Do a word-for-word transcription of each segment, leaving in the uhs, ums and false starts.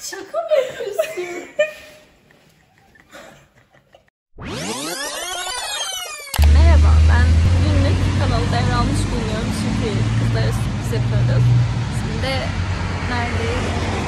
Şaka mı yapıyorsun? Merhaba, ben günlük kanalı devralmış bulunuyorum çünkü kızlara sürpriz yapıyoruz. Şimdi neredeyim?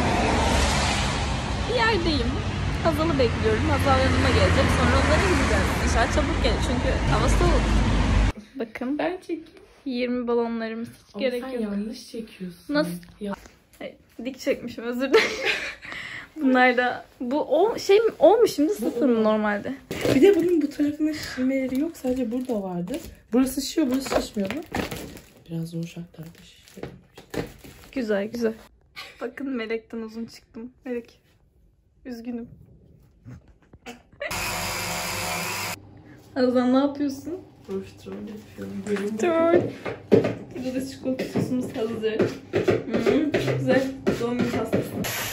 Bir yerdeyim. Hazal'ı bekliyorum. Hazal yanıma gelecek. Sonra onlara gideceğiz. İnşallah çabuk gelir çünkü hava soğuk. Bakın. Ben çekeyim. yirmi balonlarımız Ama gerek sen yok. yanlış çekiyorsun. Nasıl? Ya. Hayır, dik çekmişim, özür dilerim. Bunlar da bu o şey mi olmuş şimdi sıfır mı normalde? Bir de bunun bu tarafında şişmeleri yok. Sadece burada vardı. Burası şişiyor, burası şişmiyordu. Biraz yumuşaklar da şişiyor. Güzel güzel. Bakın Melek'ten uzun çıktım. Melek. Üzgünüm. Azan ne yapıyorsun? Profiterol yapıyorum. Görün. Dur. Burada da çikolata sosumuz hazır. Hmm, güzel. Doğum günü pastası.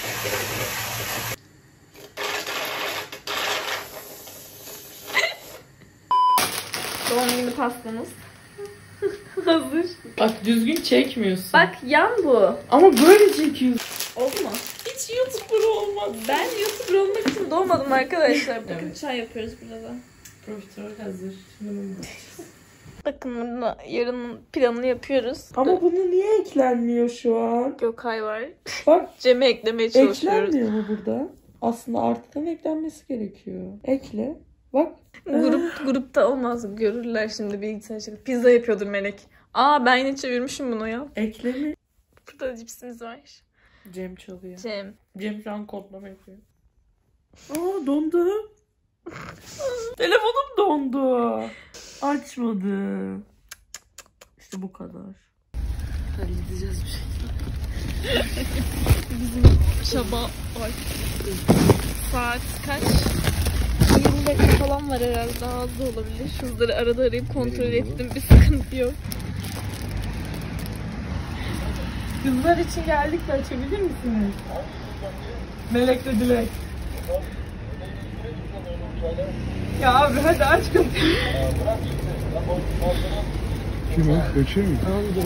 Doğum günü pastamız. Hazır. Bak düzgün çekmiyorsun. Bak yan bu. Ama böyle çekiyorsun. Oldu mu? Hiç YouTuber olmaz. Ben YouTuber olmak için doğmadım arkadaşlar. Bakın Evet. çay yapıyoruz burada da. Profiterol hazır. Şimdi bunu Bakın burada yarının planını yapıyoruz. Ama bunu niye eklenmiyor şu an? Gökay var. Bak Cem'e eklemeye çalışıyoruz. eklenmiyor mu burada? Aslında arttan eklenmesi gerekiyor. Ekle. Bak. Grup grupta olmaz. Görürler şimdi bilgisayar açıp. Pizza yapıyordur Melek. Aa ben yine çevirmişim bunu ya. Ekleme. Burada cipsimiz var. Cem çalıyor. Cem. Cem şu an kodlama yapıyor. Aa dondu. Telefonum dondu. Açmadı. İşte bu kadar. Halledeceğiz bir şey. Bizim şaba var. Saat kaç? yirmi dakika falan var herhalde. Daha az da olabilir. Şuraları arada arayıp kontrol ettim. Bir sıkıntı yok. Kızlar için geldik de açabilir misiniz? Melek de Dilek. Ya abi hadi aç kapıyı. Kim o? Göçüyor mu?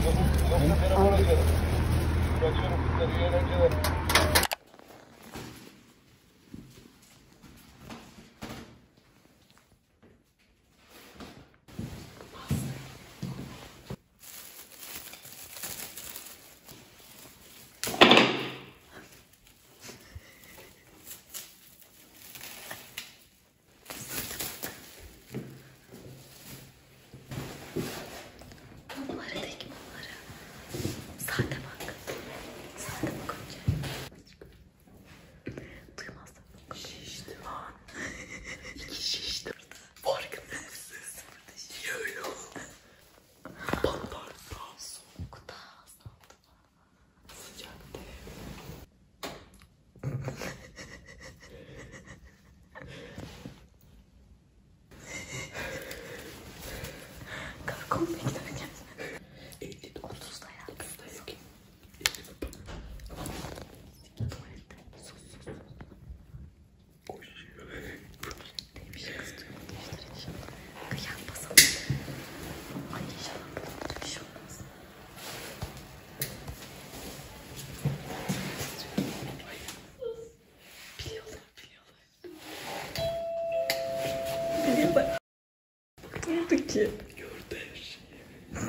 Ki. Gördü her şeyi.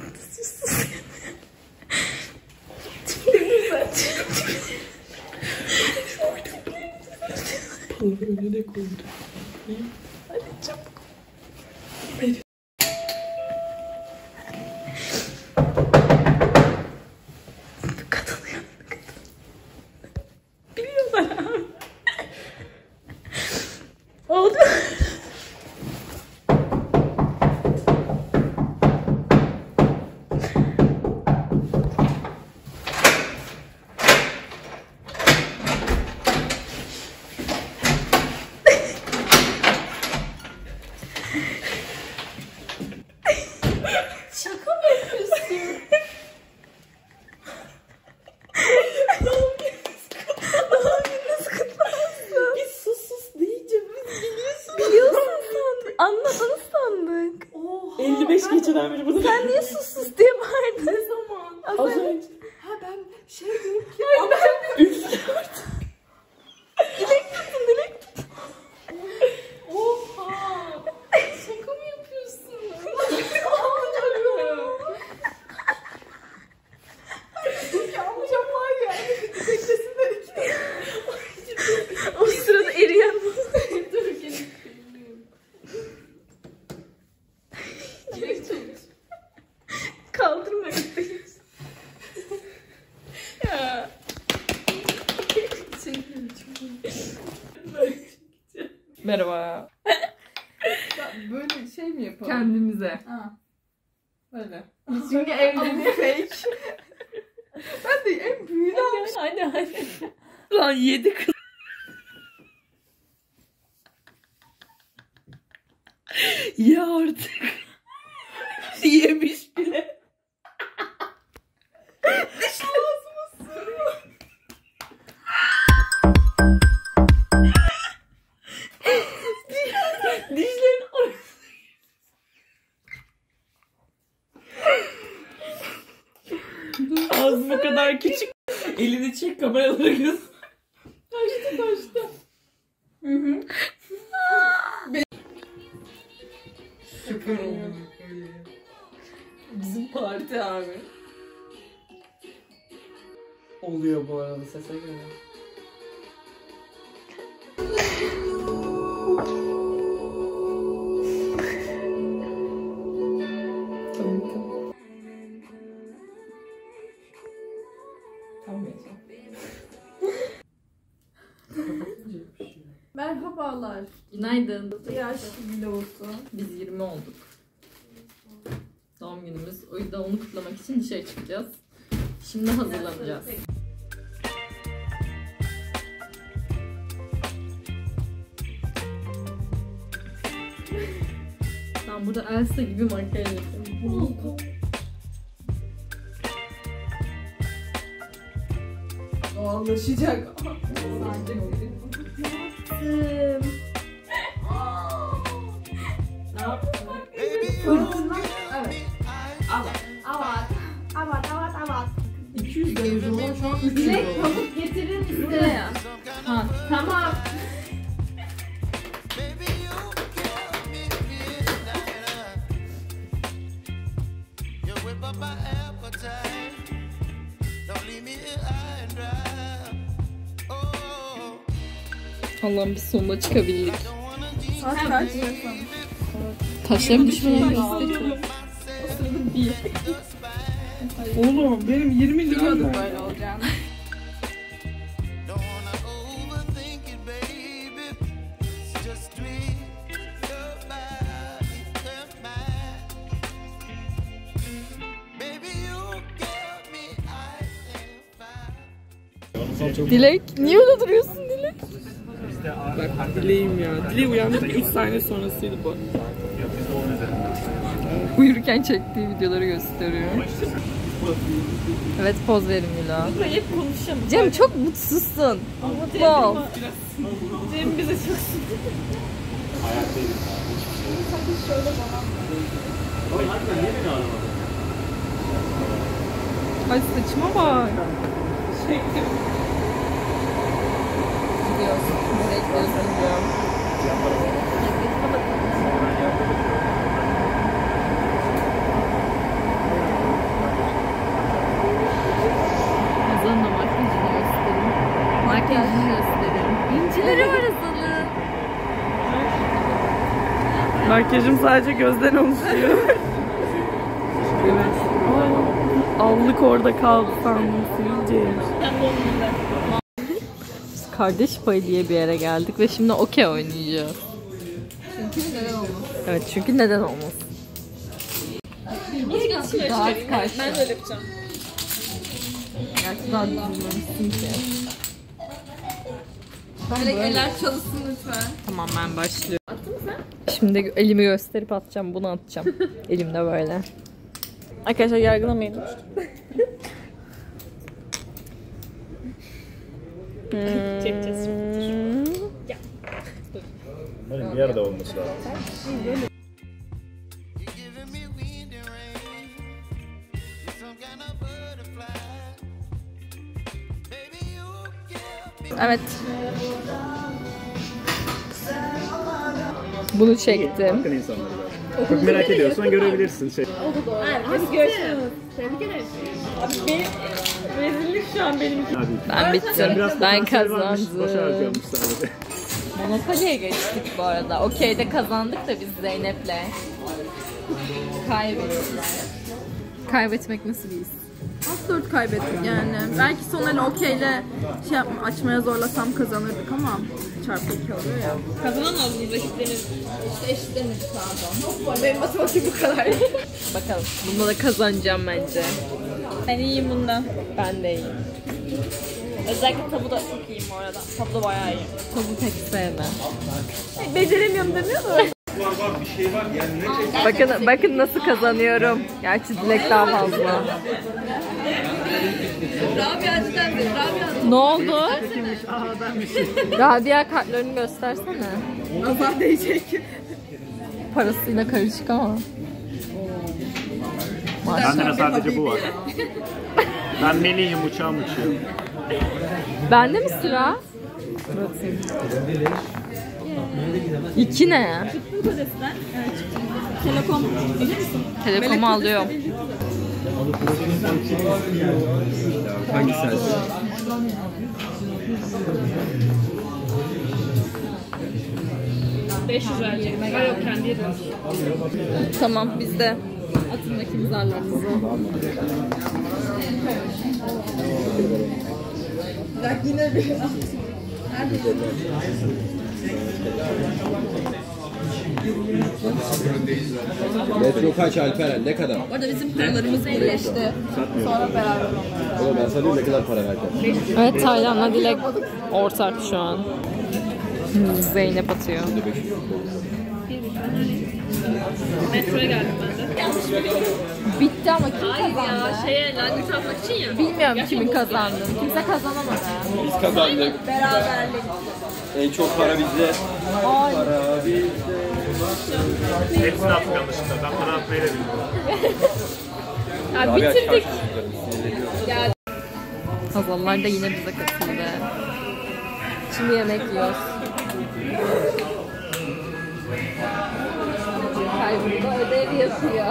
Palavra önüne koydu. Hadi çabuk. Hadi. Katılıyor. Biliyorlar abi. Oldu. Şaka mı yapıyorsun? Doğum gününüz kutlu olsun. Biz sus sus deyince biz biliyorsun. Biliyorsun sandık. Anladın sandık. Oha. elli beş geçeden beri bunu. Sen niye sus sus diye bağırdın? Ne zaman? Az Az önce. önce. Ha ben şey diyorum ki. Hayır ben de. Üfle artık. Merhaba. Böyle şey mi yapalım? Kendimize. Ha. Böyle. Çünkü evde fake. Ben de en büyüğünü almışım. Hadi hadi. Lan yedi kız. Ya artık. Yemiş bile. Ağzıma sürüyor. Dişlerin orası. Ağzım o kadar küçük. Elini çek, kameralara göz. Taştı taştı. Hı hı. Süper oldu. Bizim parti abi. Oluyor bu arada, sese göre. Tamam tamam. Tamam. Merhabalar. Günaydın. Yaş vlogu. Biz yirmi olduk. Doğum günümüz. O yüzden onu kutlamak için dışarı çıkacağız. Şimdi hazırlanacağız. Ben burada Elsa gibi makyaj yapıyorum. Doğallaşacak. Ne yaptın? Evet. Avat. Avat avat avat. iki yüz derece olan şu an üç yüz Dilek oldu. pamuk getirir misin? Buraya. Ha. Tamam. Allah'ım biz sonuna çıkabildik. Saat kaç? Taşlarım düşmeden gösteriyor. Oğlum benim yirmi lira Biliyordum da. böyle olacağını. Dilek, niye öyle duruyorsun Dilek? Bak dileğim ya. Dileği uyandırdık üç saniye sonrasıydı bu. Uyurken çektiği videoları gösteriyor. Evet, poz verin Mila. Hep konuşamam. Cem çok mutsuzsun. Mutlu ol. Cem bize çok Ay saçıma bak. Gidiyoruz. Nereye gidiyorsun bilmiyorum. Hazal'ın da makyajını göstereyim. Makyajını göstereyim. İncileri var Hazal'ın. Makyajım sadece gözden oluşuyor. Evet. Allık orada kaldı sandım, sivilceymiş. Biz kardeş payı diye bir yere geldik ve şimdi okey oynayacağız. Çünkü neden olmaz? Evet, çünkü neden olmaz? Daha karşı. Ben de öyle yapacağım. Gerçi daha düzülmemişsin ki. Böyle eller çalışsın lütfen. Tamam, ben başlıyorum. Attın mı sen? Şimdi elimi gösterip atacağım, bunu atacağım. Elimde böyle. Arkadaşlar yargılamayın. Çekeceğiz şimdi. Benim bir yerde olması lazım. Evet. Bunu çektim. Bakın insanlara. Çok merak ediyorsan görebilirsin. Şey. Hadi görüşürüz. Tebrik ederiz. Abi benim rezillik şu an benim için. Hadi. Ben bittim. Biraz Ben potansiyel varmış, Başa kazandım. harcamış sadece. Monopoly'ye geçtik bu arada. Okey'de kazandık da biz Zeynep'le. Kaybettik. Kaybetmek nasıl bir his? alt dört kaybettik yani. Belki son el okeyle şey yapma, açmaya zorlasam kazanırdık ama çarpı iki oluyor ya. Kazanamaz mıyız eşitlenir? İşte eşitlenir pardon. Benim matematik bu kadar. Bakalım. Bunda da kazanacağım bence. Ben iyiyim bunda. Ben de iyiyim. Özellikle tabu da çok iyiyim bu arada. Tabu da bayağı iyi. Tabu pek sevmem. Beceremiyorum demiyor da. Bakın bakın nasıl kazanıyorum. Gerçi Dilek daha fazla. Rabia cidden de. Rabia. Ne oldu? Rabia kartlarını göstersene. Nazar değecek. Parasıyla karışık ama. Bende de sadece bu var. Ben Melih'im, uçağım uçuyor. Bende mi sıra? İki ne? Telekom bilir misin? Telekomu alıyorum. Hangi sensin? beş yüz verecek. Ha yok kendi yedim. Tamam biz de. Atın bakayım zarlarınızı. Bak yine bir. Metro kaç Alperen? Ne kadar? Orada bizim paralarımız birleşti. Sonra beraber olmalı. Oğlum ben sanıyorum ne kadar para vereceğim. Evet Taylan'la Dilek ortak şu an. Hmm, Zeynep atıyor. Metroya geldim ben de. Yanlış mı? Bitti ama kim Hayır kazandı? ya şeye landet atmak için ya. Bilmiyorum kimin kazandığını. Kimse kazanamadı. Biz kazandık. Beraberlik. En çok para bizde. Ay. Para bizde. Hepsini attık yanlışlıkla. Ben bana atmayı da bilmiyorum. Ya Abi bitirdik. sinirleniyorum. Hazallar da yine bize katıldı. Şimdi yemek yiyoruz. Kaybında ödev yapıyor.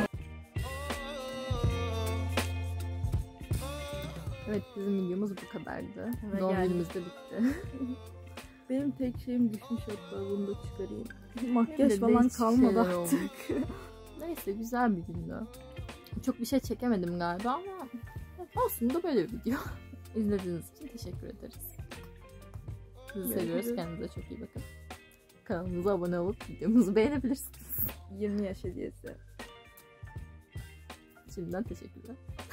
Evet bizim videomuz bu kadardı. Evet, Doğum yani. günümüz de bitti. Benim tek şeyim düşmüş hatta bunu da çıkarayım. Benim Makyaj de falan değişik kalmadı şeyler artık. olmuş. Neyse güzel bir gündü. Çok bir şey çekemedim galiba ama olsun da böyle bir video. İzlediğiniz için teşekkür ederiz. Sizi seviyoruz. Kendinize çok iyi bakın. Kanalımıza abone olup videomuzu beğenebilirsiniz. yirmi yaş hediyesi. Şimdiden teşekkürler.